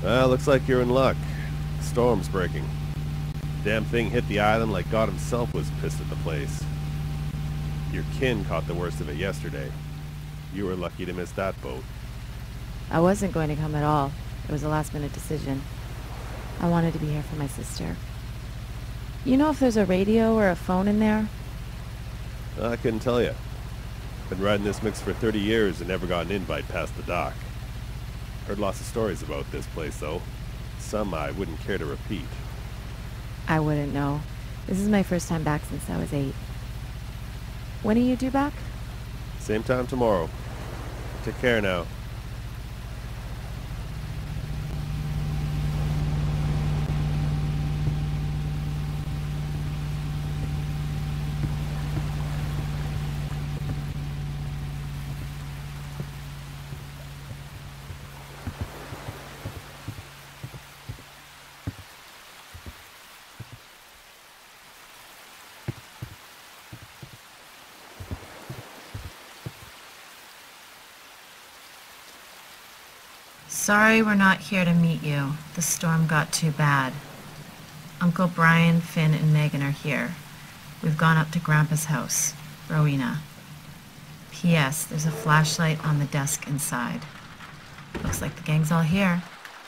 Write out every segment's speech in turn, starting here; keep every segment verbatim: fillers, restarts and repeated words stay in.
Well, looks like you're in luck. Storm's breaking. Damn thing hit the island like God himself was pissed at the place. Your kin caught the worst of it yesterday. You were lucky to miss that boat. I wasn't going to come at all. It was a last-minute decision. I wanted to be here for my sister. You know if there's a radio or a phone in there? I couldn't tell you. Been riding this mix for thirty years and never got an invite past the dock. Heard lots of stories about this place, though. Some I wouldn't care to repeat. I wouldn't know. This is my first time back since I was eight. When are you due back? Same time tomorrow. Take care now. Sorry we're not here to meet you. The storm got too bad. Uncle Brian, Finn, and Megan are here. We've gone up to Grandpa's house, Rowena. P S. There's a flashlight on the desk inside. Looks like the gang's all here.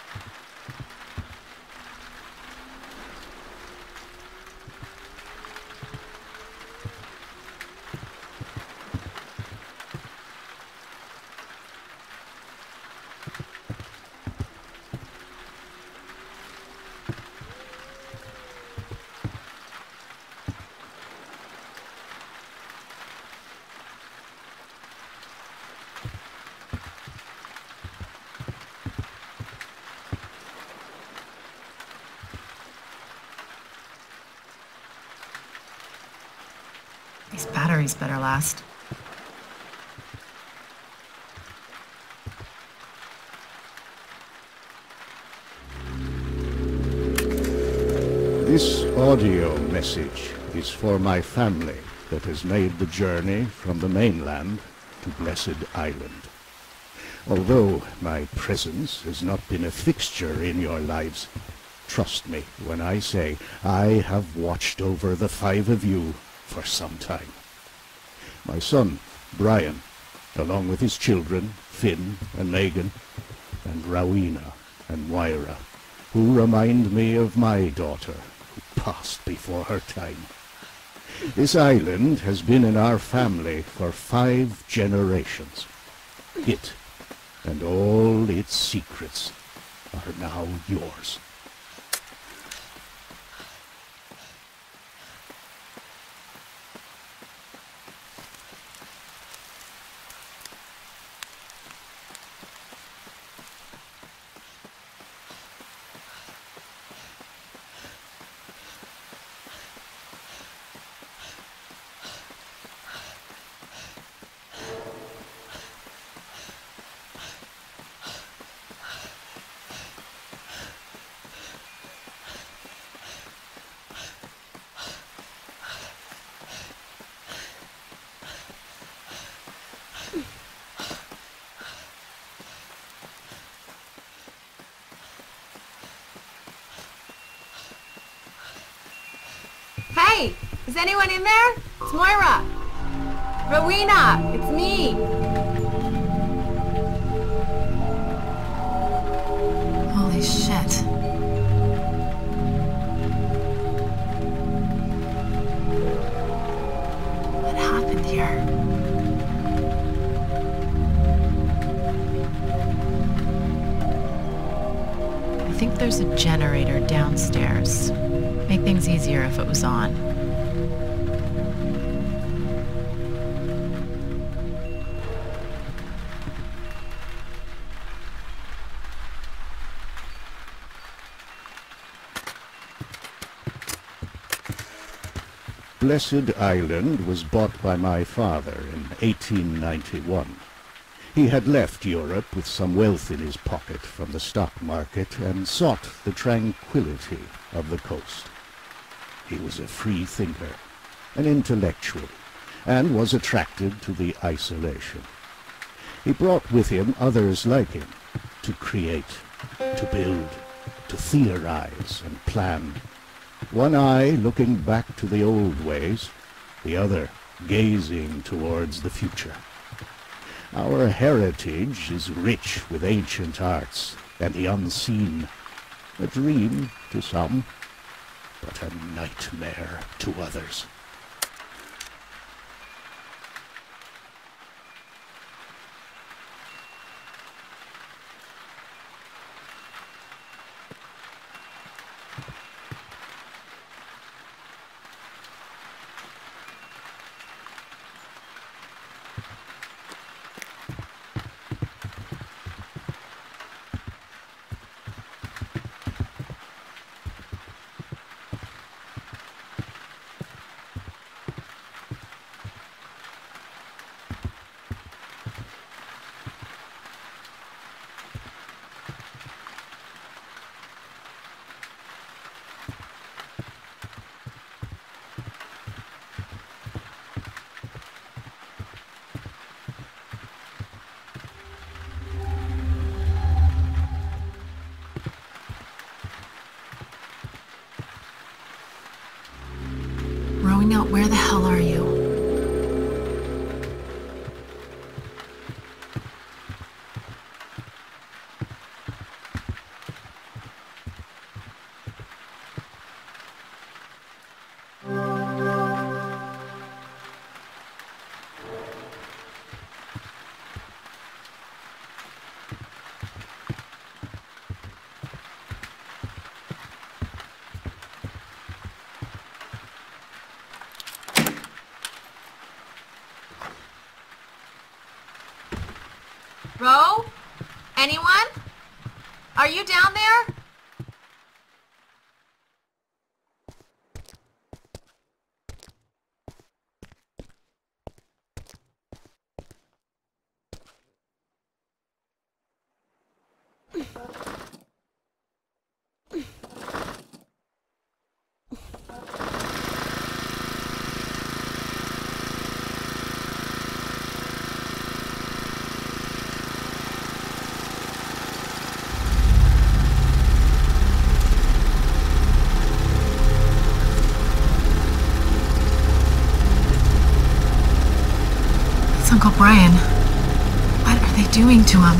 These batteries better last. This audio message is for my family that has made the journey from the mainland to Blessed Island. Although my presence has not been a fixture in your lives, trust me when I say I have watched over the five of you for some time. My son, Brian, along with his children, Finn and Megan, and Rowena and Moira, who remind me of my daughter, who passed before her time. This island has been in our family for five generations. It and all its secrets are now yours. Hey! Is anyone in there? It's Moira! Rowena! It's me! Holy shit. What happened here? I think there's a generator downstairs. Make things easier if it was on. Blessed Island was bought by my father in eighteen ninety-one. He had left Europe with some wealth in his pocket from the stock market and sought the tranquility of the coast. He was a free thinker, an intellectual, and was attracted to the isolation. He brought with him others like him to create to build, to theorize and plan. One eye looking back to the old ways, the other gazing towards the future. Our heritage is rich with ancient arts and the unseen. A dream to some, but a nightmare to others. Rowena, where the hell are you? Ro? Anyone? Are you down there? Uncle Brian. What are they doing to him?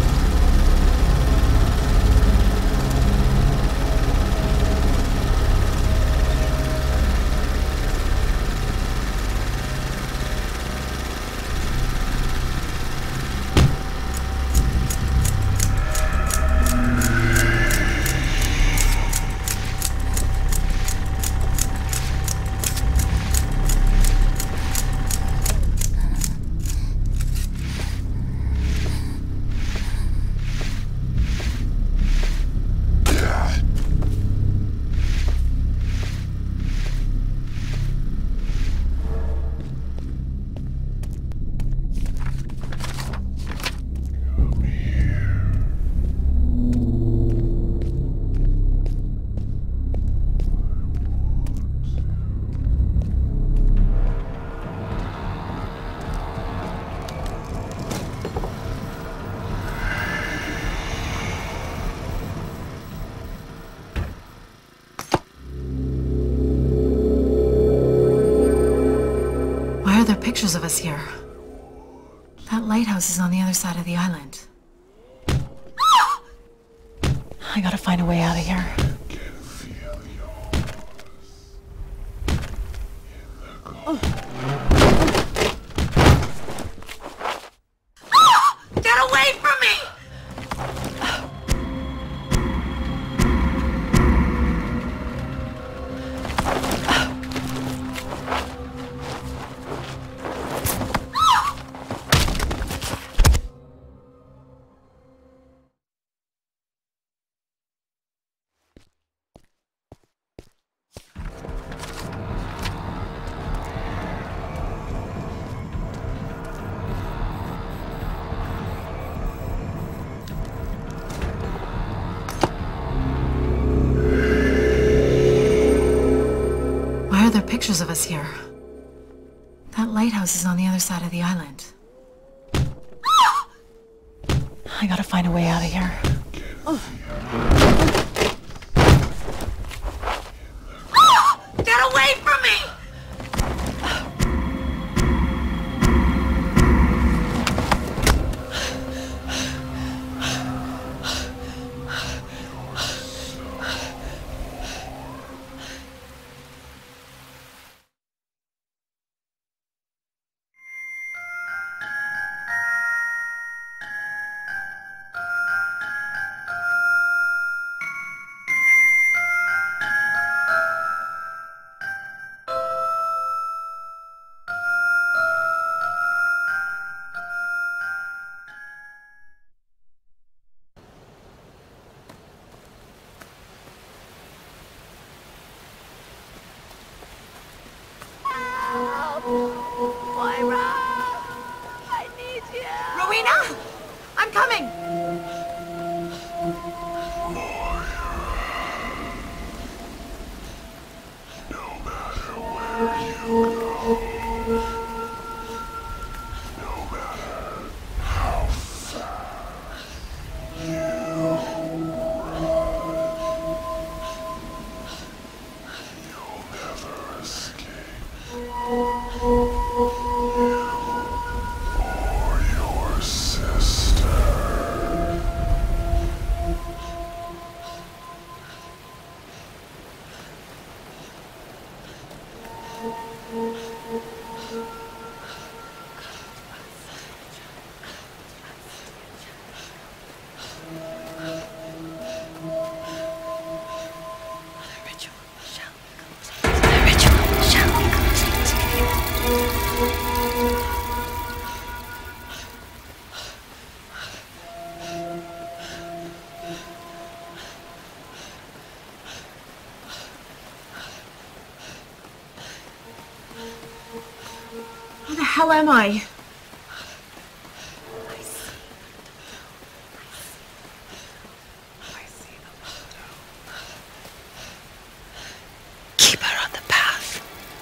There are pictures of us here. That lighthouse is on the other side of the island. I gotta find a way out of here. Get away from me! Pictures of us here. That lighthouse is on the other side of the island. I gotta find a way out of here. Get away from me! Moira! I need you! Rowena! I'm coming! No matter where you go, no matter how fast you run, you'll never escape. You or your sister. Where the hell am I? Keep her on the path.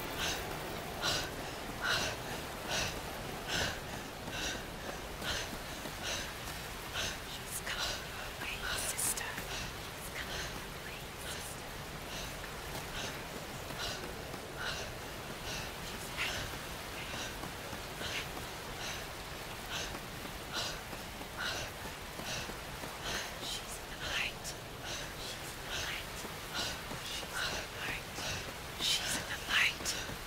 She's coming away, sister. She's coming away, sister. She's in the light. She's in the light. She's in the light.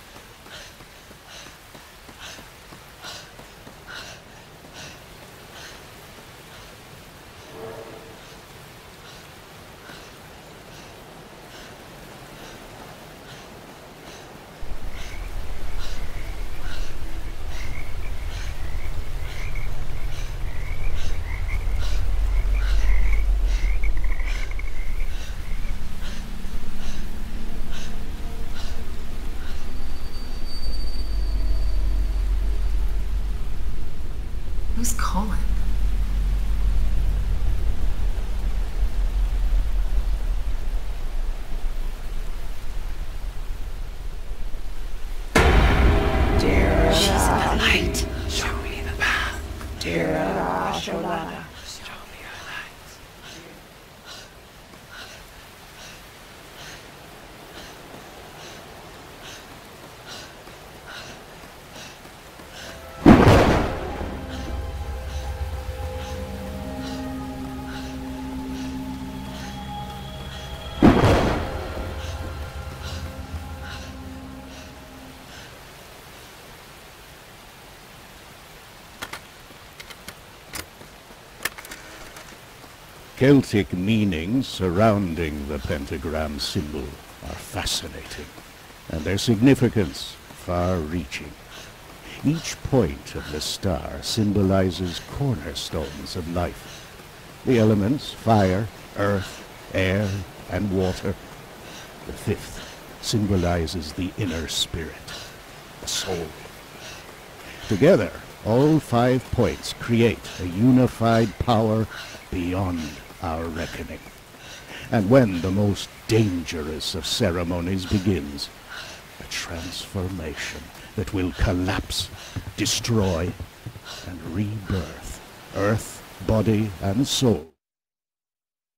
Who's calling? She's in the light. Show me the path. Dear Show me your light. Celtic meanings surrounding the pentagram symbol are fascinating, and their significance far-reaching. Each point of the star symbolizes cornerstones of life. The elements fire, earth, air, and water. The fifth symbolizes the inner spirit, the soul. Together, all five points create a unified power beyond our reckoning. And when the most dangerous of ceremonies begins, a transformation that will collapse, destroy, and rebirth earth, body, and soul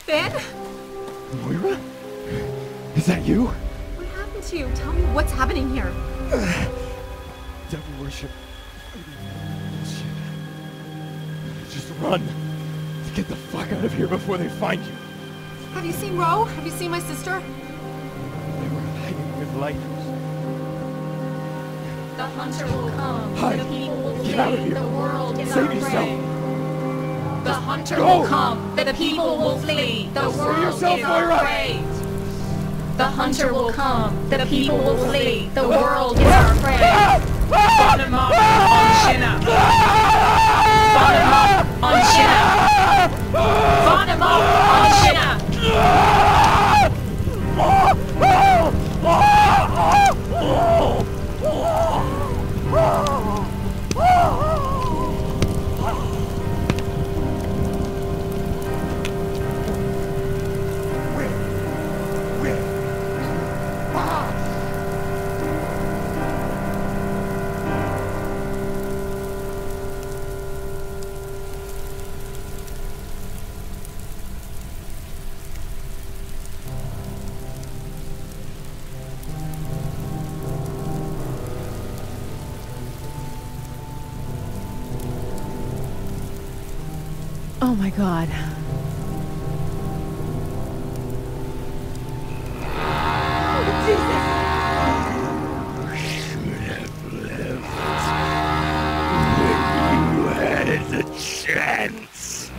Finn? Moira? Is that you? What happened to you? Tell me what's happening here. Devil worship. Shit. Just run. Get the fuck out of here before they find you. Have you seen Ro? Have you seen my sister? They were hiding with lighters. The hunter will come. Hide. The people will Get flee. out of here. The world is Save our yourself. prey. The hunter Go. will come. The people will flee. The Save world yourself, is our Moira. prey. The hunter will come. The people will flee. The world is our prey. Bottom up on chin up. Bottom up on chin up. Bottom up on chin up. Oh my god. Chance.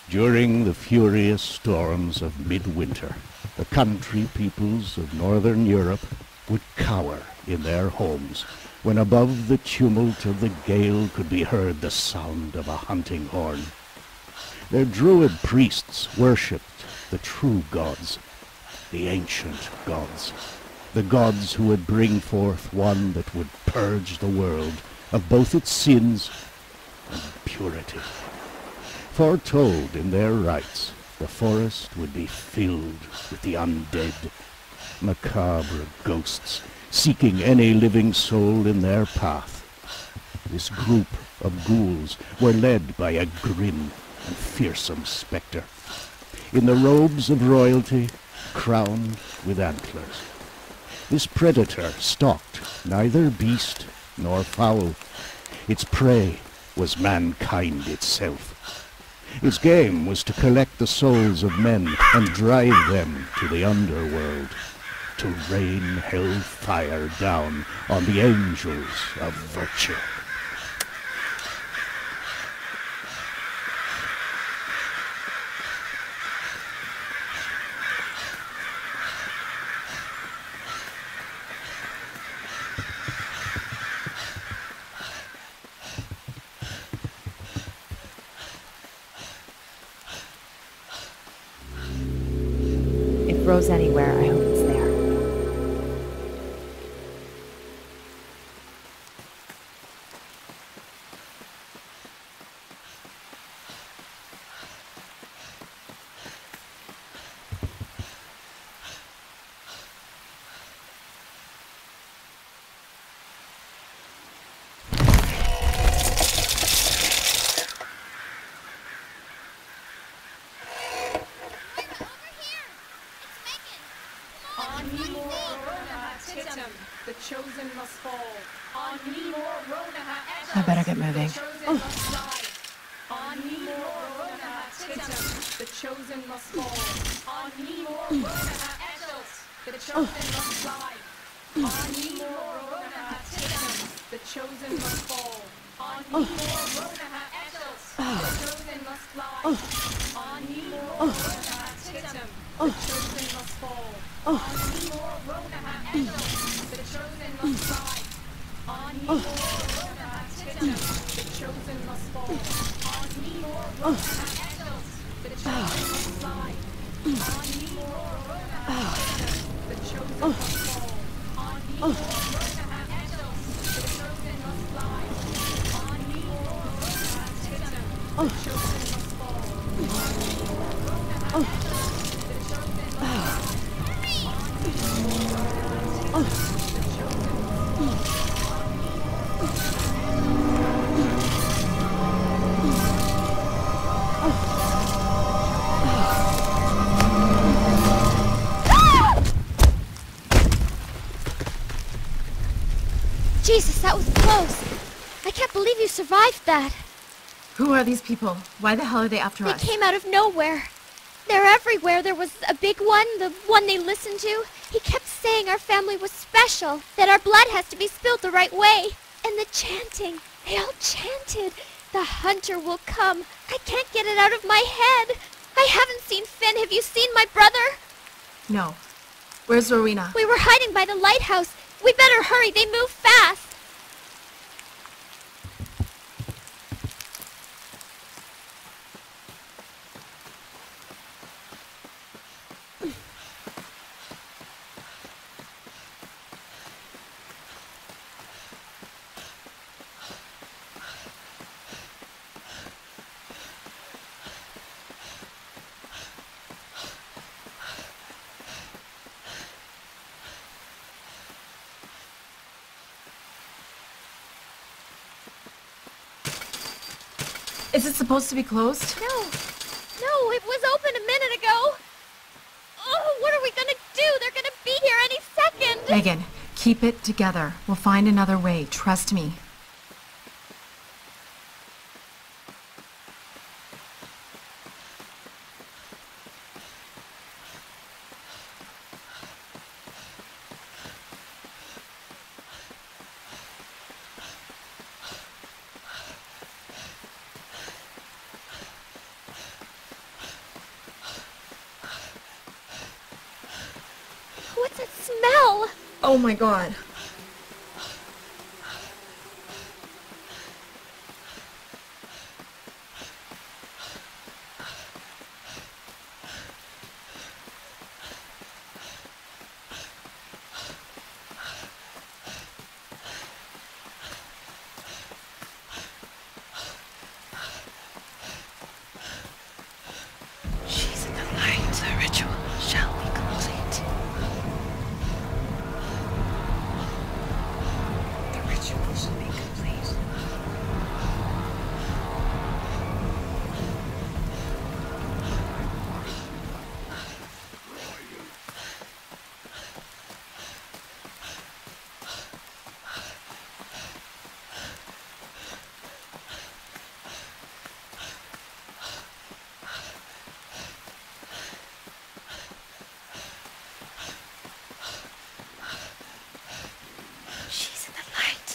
During the furious storms of midwinter, the country peoples of northern Europe would cower in their homes when above the tumult of the gale could be heard the sound of a hunting horn. Their druid priests worshipped the true gods, the ancient gods, the gods who would bring forth one that would purge the world of both its sins and purity. Foretold in their rites, the forest would be filled with the undead, macabre ghosts seeking any living soul in their path. This group of ghouls were led by a grim and fearsome spectre, in the robes of royalty, crowned with antlers. This predator stalked neither beast nor fowl. Its prey was mankind itself. Its game was to collect the souls of men and drive them to the underworld, to rain hellfire down on the angels of virtue. If Ro's anywhere, I hope it's there. The chosen must fall. On me more Ronaha. I better get moving. On me more Ronaha. Titum. The chosen must fall. On me more Ronaha. Etchels. The chosen must fly. On me more Ronaha. Titum. The chosen must fall. On me more Ronaha. Etchels. The chosen must fly. On me more Ronaha. Titum. The chosen must fall. On me more Ronaha. Etchels. The chosen must fly. On me more Ronaha. Titum. The chosen must fall. On me more Ronaha. Etchels. The chosen must fly. On me more Ronaha. Titum. The chosen must fall. On me more Ronaha. Etchels. The chosen must fly. On me more Ronaha. Titum. The chosen must fall. On me more Ronaha. Etchels. The chosen must fly. On me more Ronaha. Titum. Jesus, that was close. I can't believe you survived that. Who are these people? Why the hell are they after They us? came out of nowhere. They're everywhere. There was a big one, the one they listened to. He kept saying our family was special, that our blood has to be spilled the right way. And the chanting. They all chanted. The hunter will come. I can't get it out of my head. I haven't seen Finn. Have you seen my brother? No. Where's Rowena? We were hiding by the lighthouse. We better hurry. They move fast. Is it supposed to be closed? No. No, it was open a minute ago. Oh, what are we gonna do? They're gonna be here any second. Megan, keep it together. We'll find another way. Trust me. Oh my god. She's in the light. The ritual shall be complete. The ritual shall be complete. She's in the light.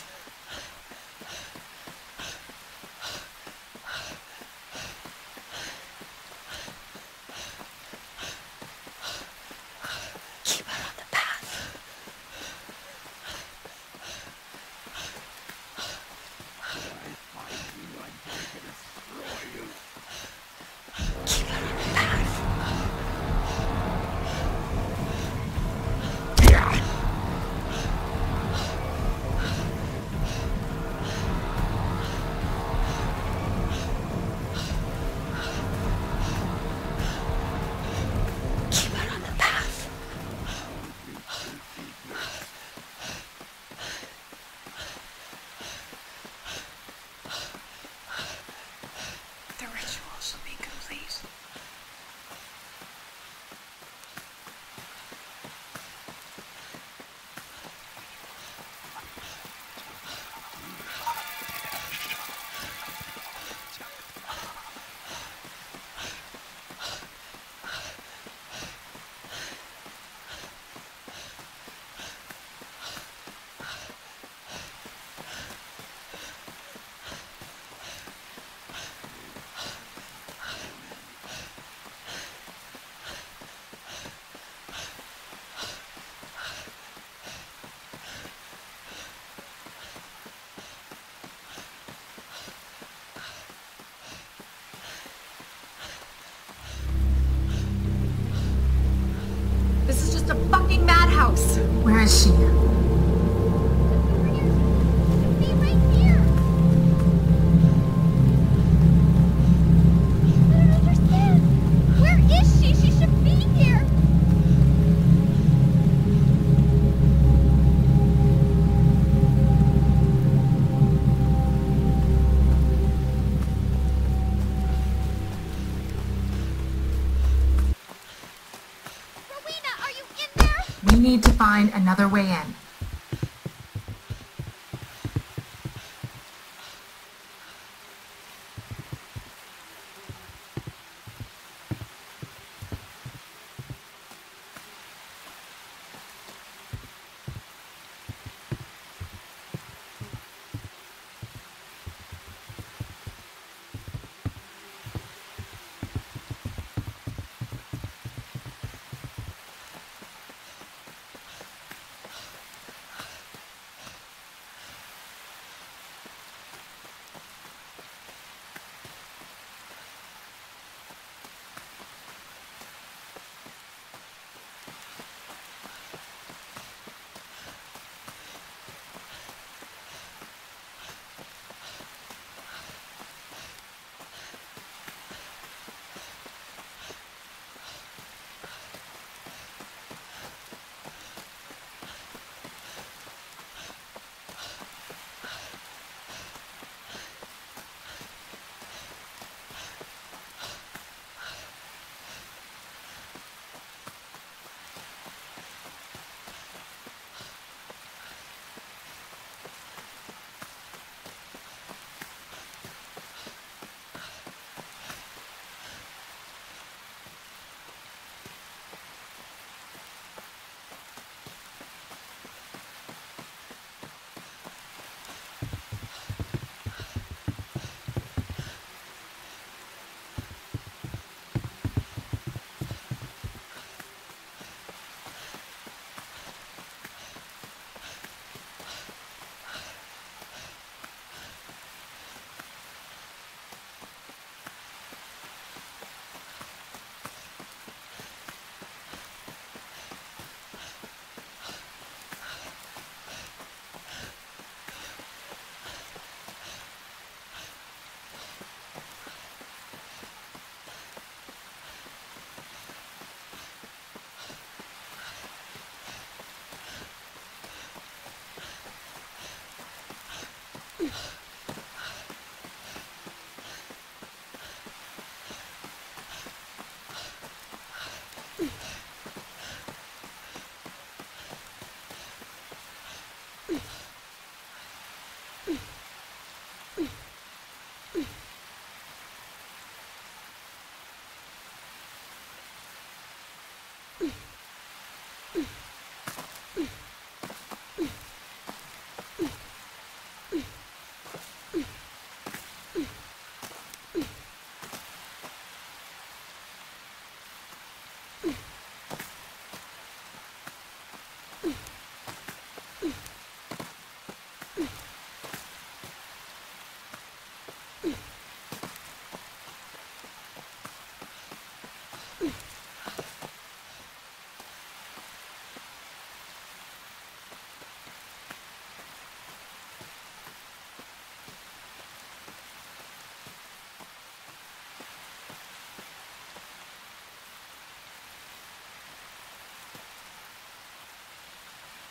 Keep her on the path. Keep her on the path. Keep her on the path. The ritual shall be complete. This is just a fucking madhouse. Where is she? Be right here. I don't understand. Where is she? She should be here. Rowena, are you in there? We need to find another way in.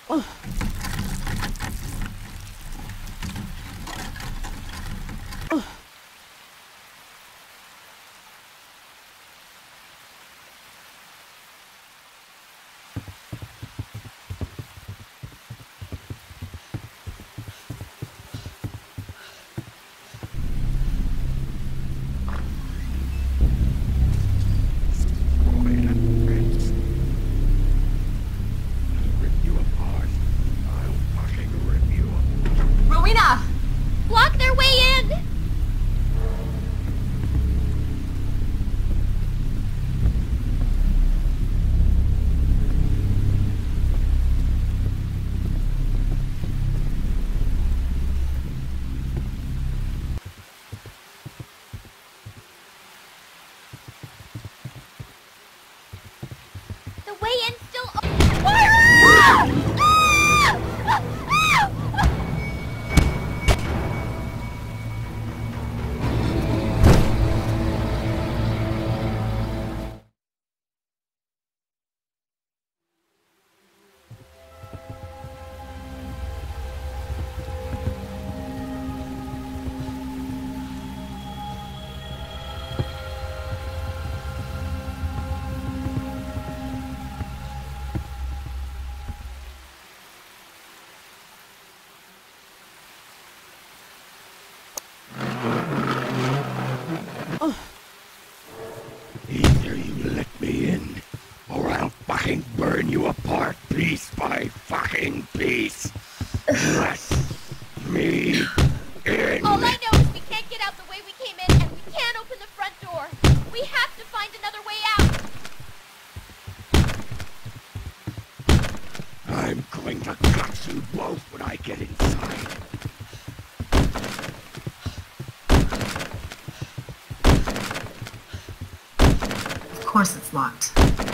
Block their way in! The way in still open. Moira! Either you let me in, or I'll fucking burn you apart piece by fucking piece. Let me in. All I know is we can't get out the way we came in, and we can't open the front door. We have to find another way out. I'm going to cut you both when I get inside. Of course it's locked.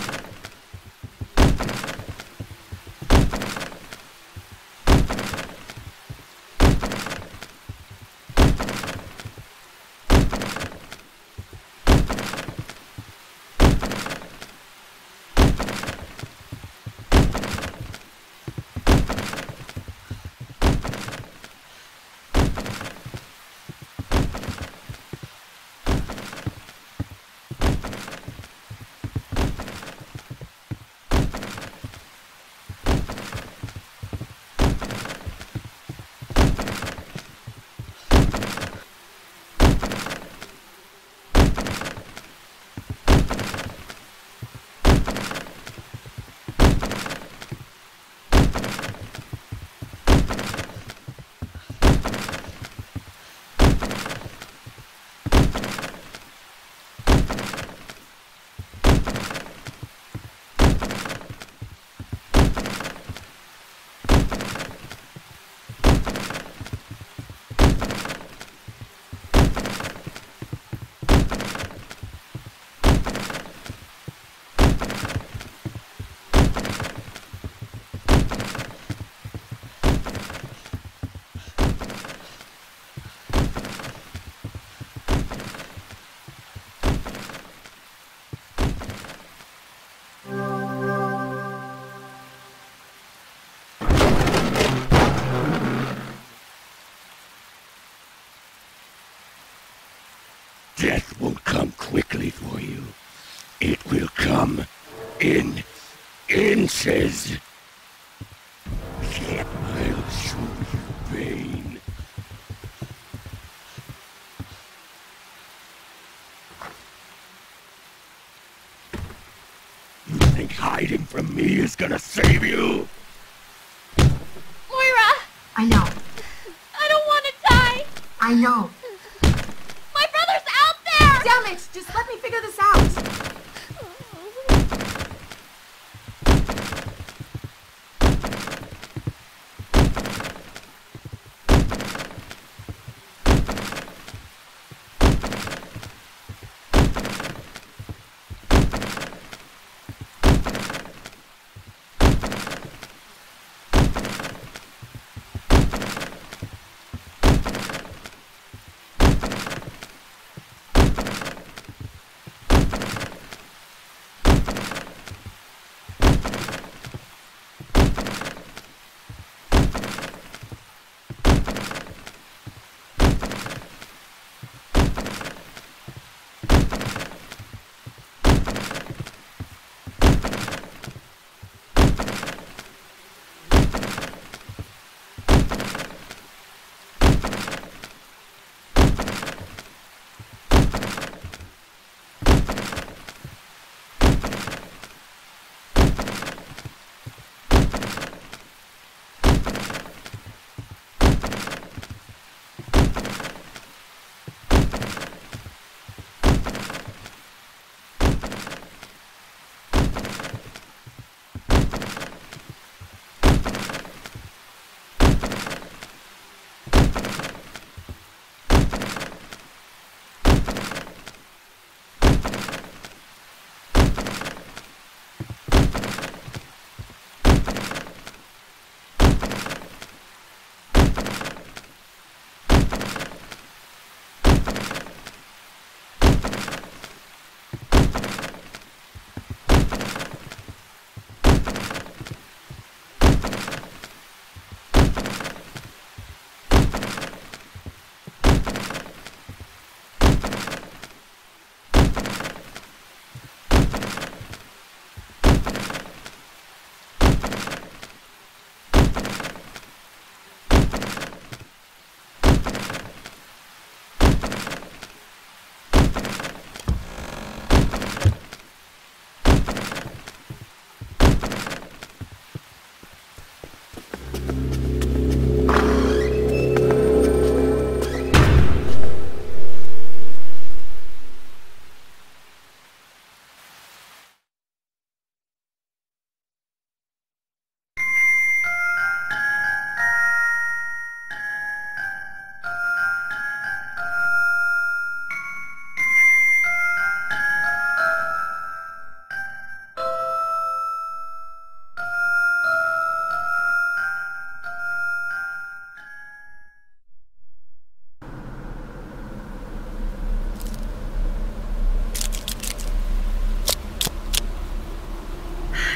Death won't come quickly for you. It will come in inches. I'll show you pain. You think hiding from me is gonna save you? Moira! I know. I don't want to die! I know. My brother's out there! Damn it! Just let me figure this out!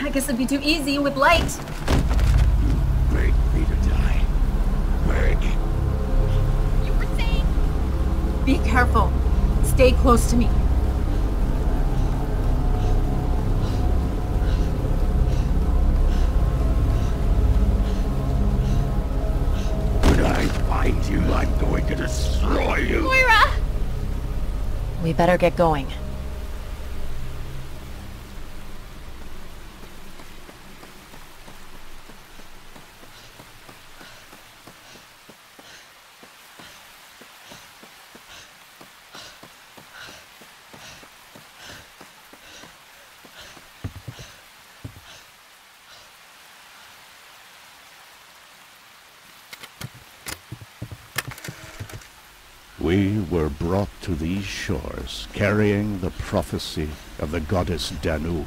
I guess it'd be too easy with light. Beg me to die. Beg. You were saying? Be careful. Stay close to me. When I find you, I'm going to destroy you. Moira! We better get going. We were brought to these shores, carrying the prophecy of the goddess Danu.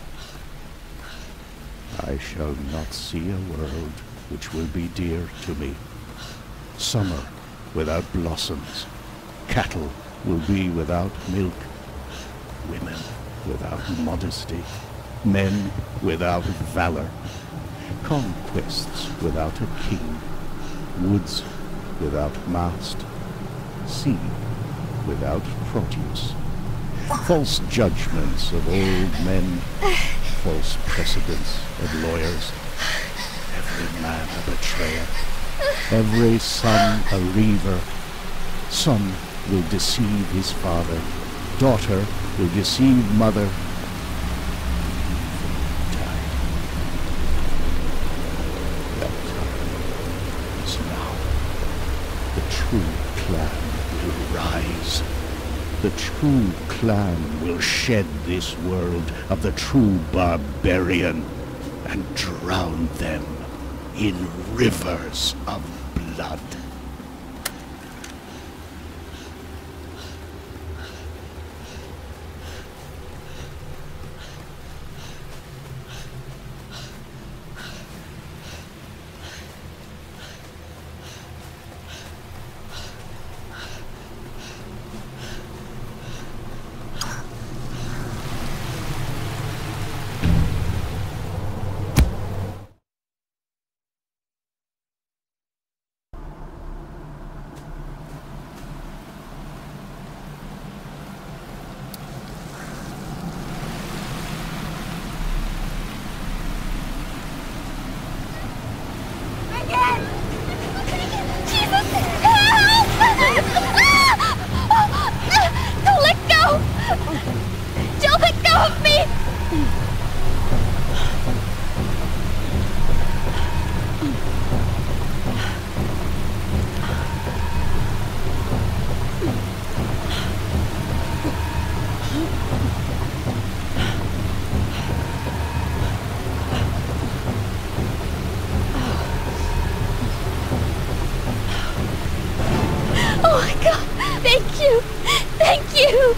I shall not see a world which will be dear to me. Summer without blossoms. Cattle will be without milk. Women without modesty. Men without valor. Conquests without a king. Woods without mast. Sea without produce. False judgments of old men. False precedents of lawyers. Every man a betrayer. Every son a reaver. Son will deceive his father. Daughter will deceive mother. Die. That time is now. The true clan will rise. The true clan will shed this world of the true barbarian and drown them in rivers of blood. Thank you! Thank you!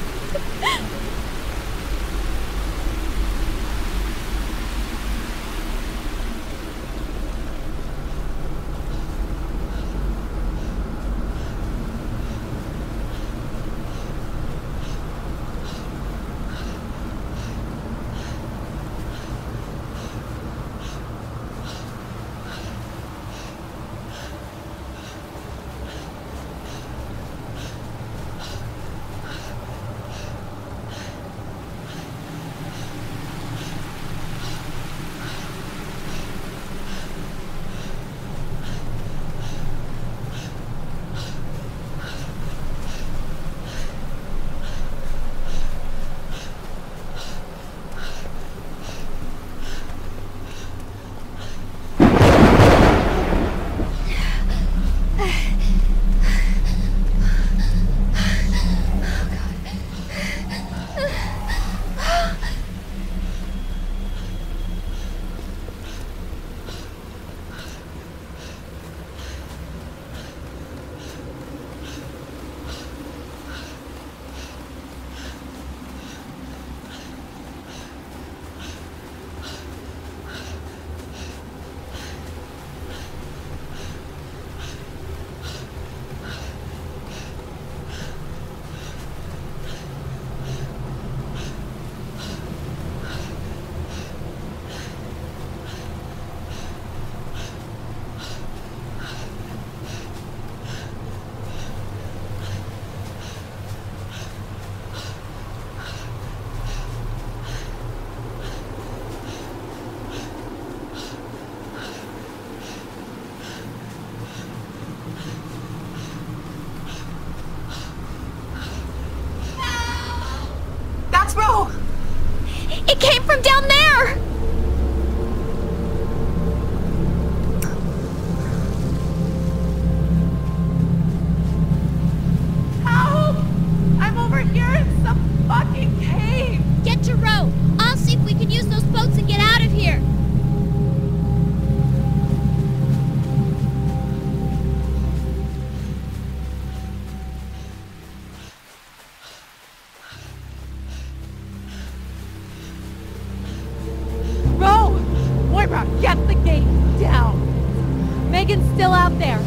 there.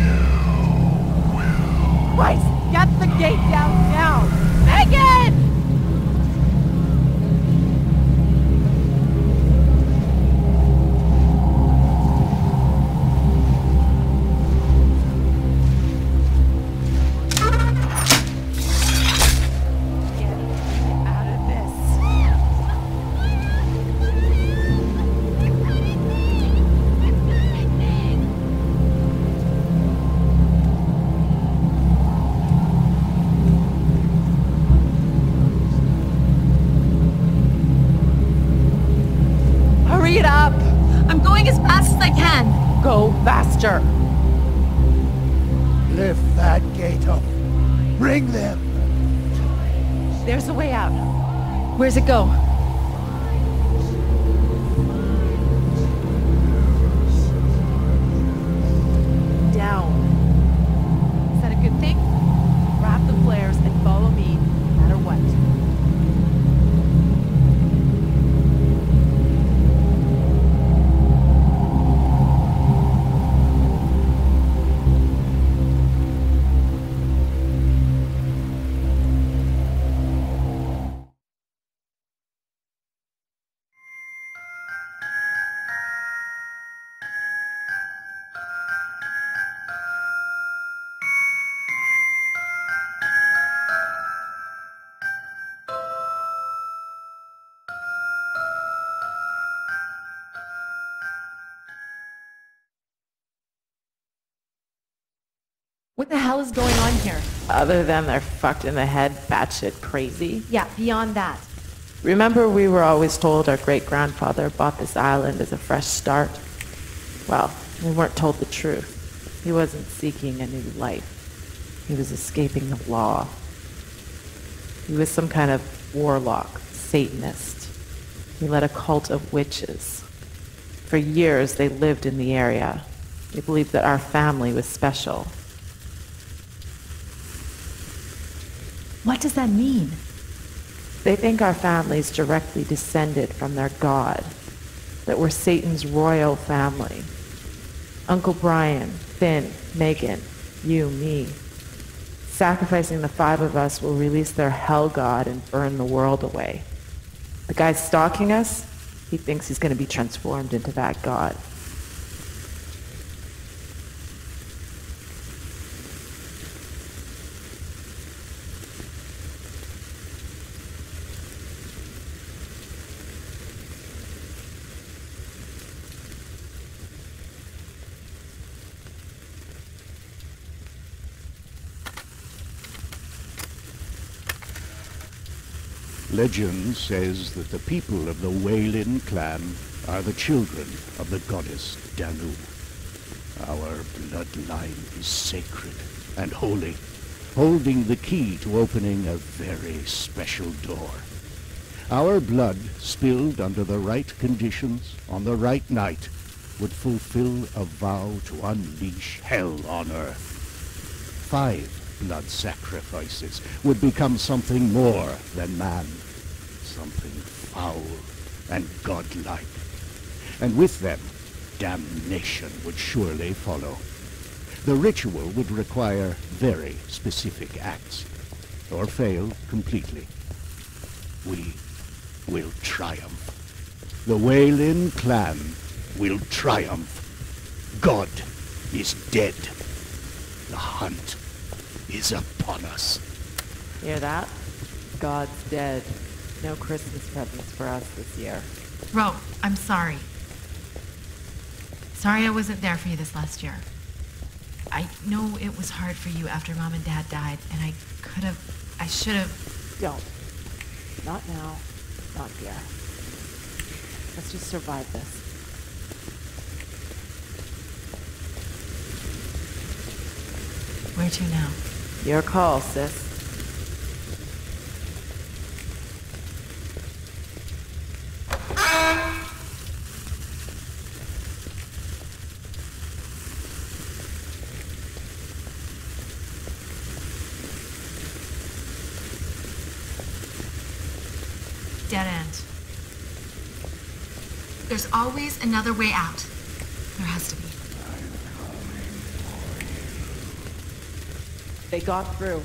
Bryce, get the gate down now! Megan! Go faster! Lift that gate up. Bring them! There's a way out. Where's it go? Down. Is that a good thing? Grab the flares and follow me, no matter what. What the hell is going on here? Other than they're fucked in the head, batshit crazy. Yeah, beyond that. Remember we were always told our great-grandfather bought this island as a fresh start? Well, we weren't told the truth. He wasn't seeking a new life. He was escaping the law. He was some kind of warlock, Satanist. He led a cult of witches. For years, they lived in the area. They believed that our family was special. What does that mean? They think our family's directly descended from their god, that we're Satan's royal family. Uncle Brian, Finn, Megan, you, me. Sacrificing the five of us will release their hell god and burn the world away. The guy stalking us, he thinks he's going to be transformed into that god. Legend says that the people of the Weylyn clan are the children of the goddess Danu. Our bloodline is sacred and holy, holding the key to opening a very special door. Our blood, spilled under the right conditions on the right night, would fulfill a vow to unleash hell on earth. Five blood sacrifices would become something more than man, something foul and godlike. And with them, damnation would surely follow. The ritual would require very specific acts, or fail completely. We will triumph. The Weylyn clan will triumph. God is dead. The hunt is upon us. Hear that? God's dead. No Christmas presents for us this year. Ro, I'm sorry. Sorry I wasn't there for you this last year. I know it was hard for you after Mom and Dad died, and I could have, I should have... Don't. Not now. Not here. Let's just survive this. Where to now? Your call, sis. Dead end. There's always another way out. There has to be. They got through.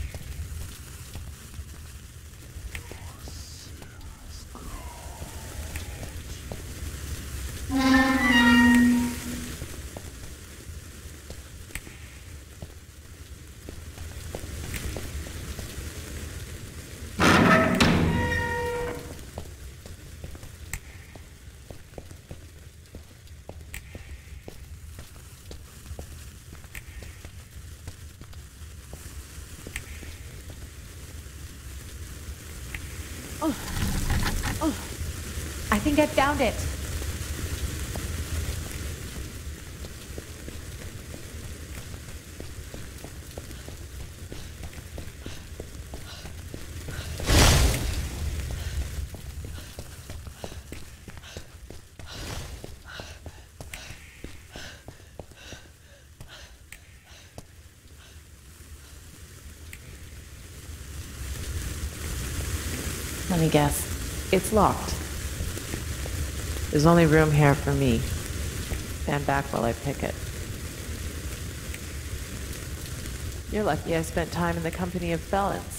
Oh. Oh. I think I found it. Let me guess. It's locked. There's only room here for me. Stand back while I pick it. You're lucky I spent time in the company of felons.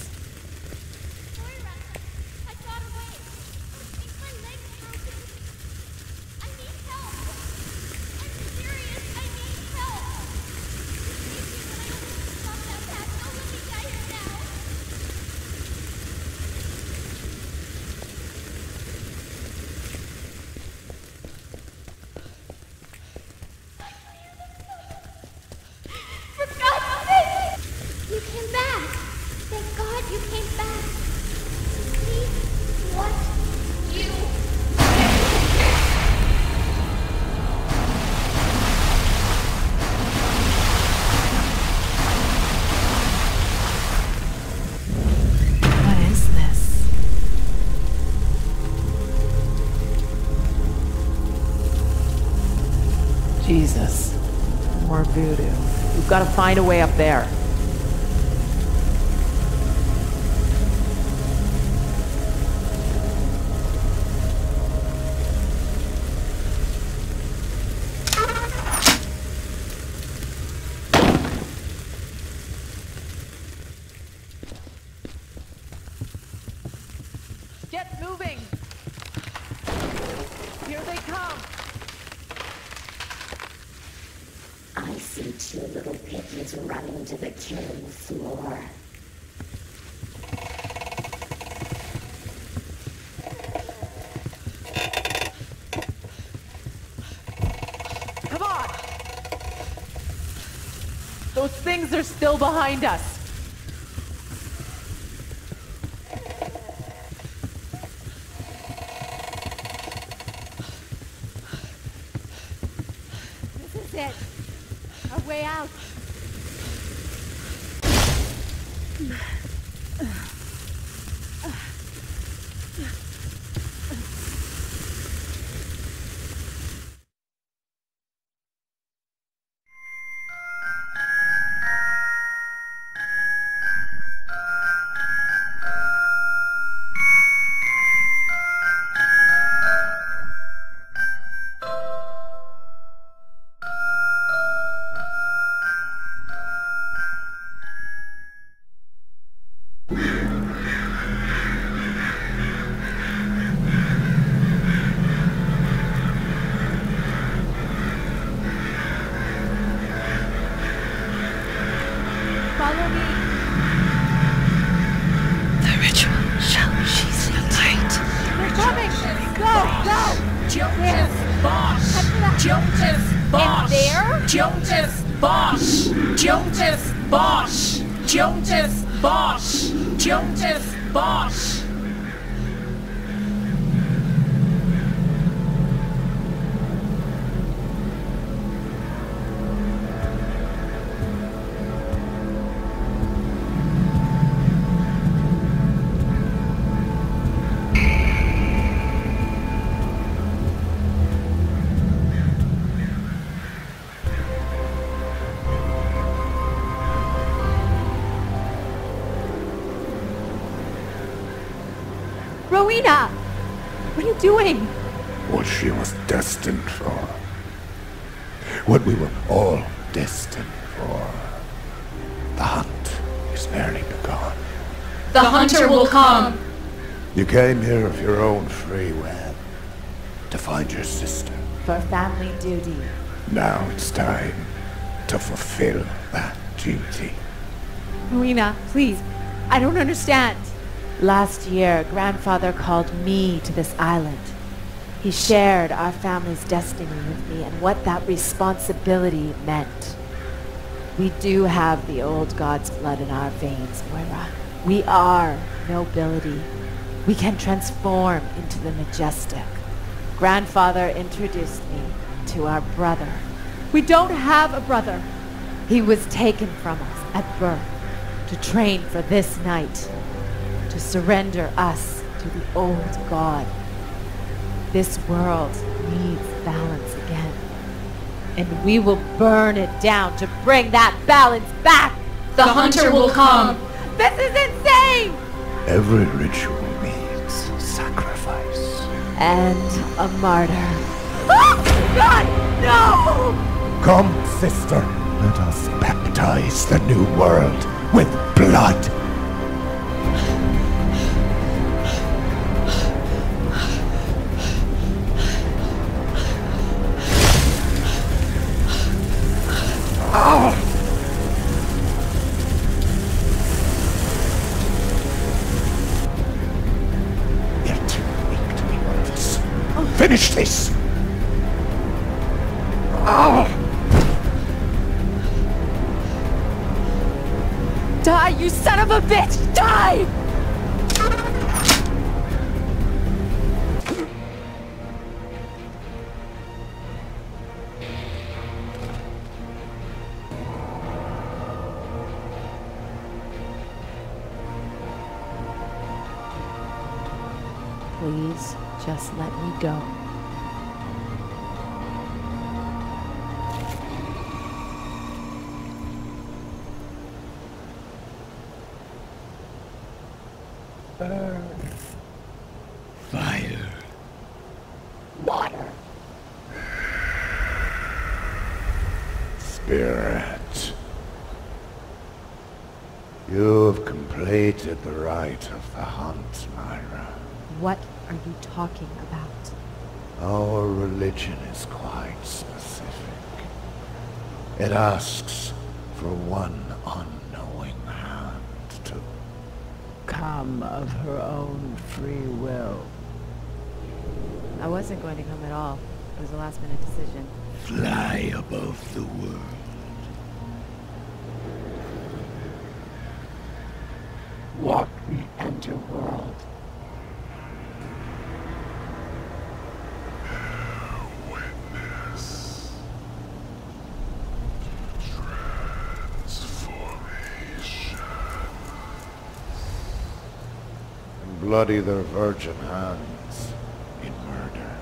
Jesus. More voodoo. We've got to find a way up there. Get moving! Here they come! I see two little piggies running to the killing floor. Come on! Those things are still behind us. This is it. Our way out. Follow me. The ritual shall she's the light. They're coming. Go, go. Jonas Bosch! Jonas Bosch! In there? Jonas Bosch! Jonas Bosch! Jonas Bosch! Jonas Bosch! Rowena! What are you doing? What she was destined for. What we were all destined for. The hunt. nearly begun. The hunter will come. You came here of your own free will to find your sister. For family duty. Now it's time to fulfill that duty. Marina, please. I don't understand. Last year, Grandfather called me to this island. He shared our family's destiny with me and what that responsibility meant. We do have the old god's blood in our veins, Moira. We are nobility. We can transform into the majestic. Grandfather introduced me to our brother. We don't have a brother. He was taken from us at birth to train for this night, to surrender us to the old god. This world needs balance again, and we will burn it down to bring that balance back. The hunter will come. This is insane! Every ritual needs sacrifice. And a martyr. Oh, God, no! Come, sister. Let us baptize the new world with blood. Oh! You're too weak to be one of us. Finish this! Oh! Die, you son of a bitch! Die! Please, just let me go. Earth. Fire. Water. Spirit. You have completed the rite of the hunt, Myra. What are you talking about? Our religion is quite specific. It asks for one unknowing hand to come of her own free will. I wasn't going to come at all. It was a last minute decision. Fly above the world. Walk the underworld. Witness transformation. And bloody their virgin hands in murder.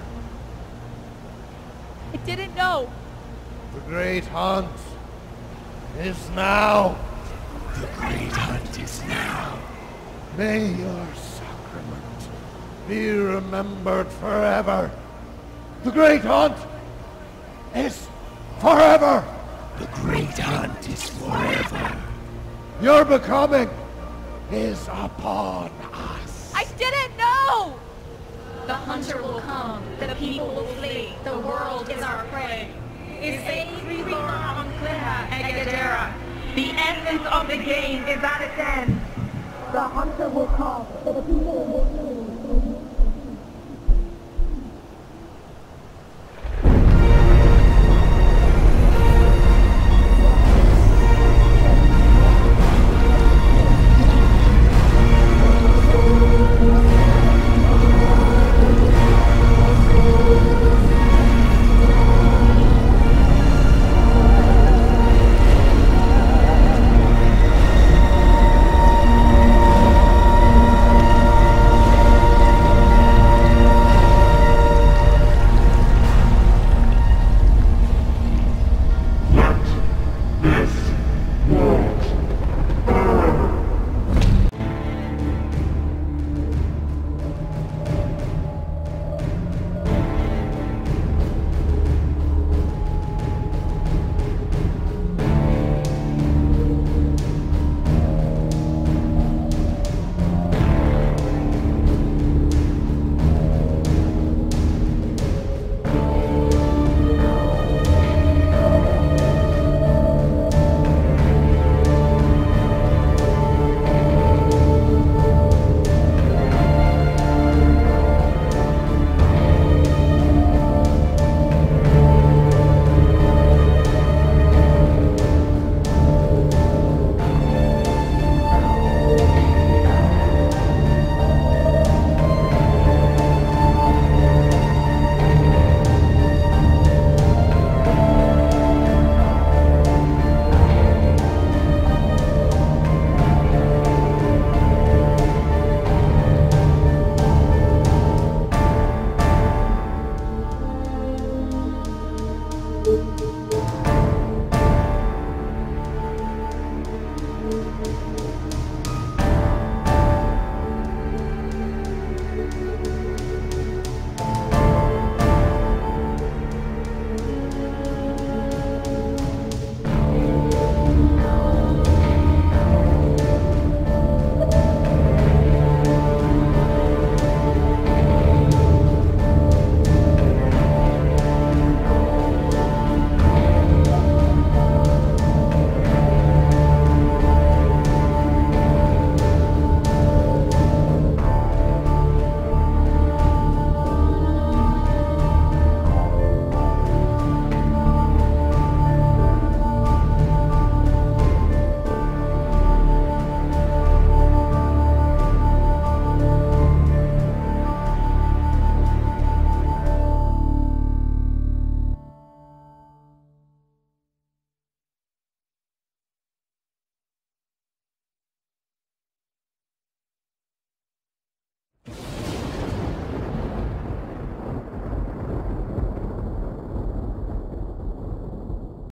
I didn't know. The great hunt is now. The great hunt is now. May your sacrament be remembered forever. The great hunt is forever. The great hunt is forever. Your becoming is upon us. I didn't know! The hunter will come. The people will flee. The world is our prey. Is Free on Kliha Egadera. The essence of the game is at its end. The hunter will come, the people will flee.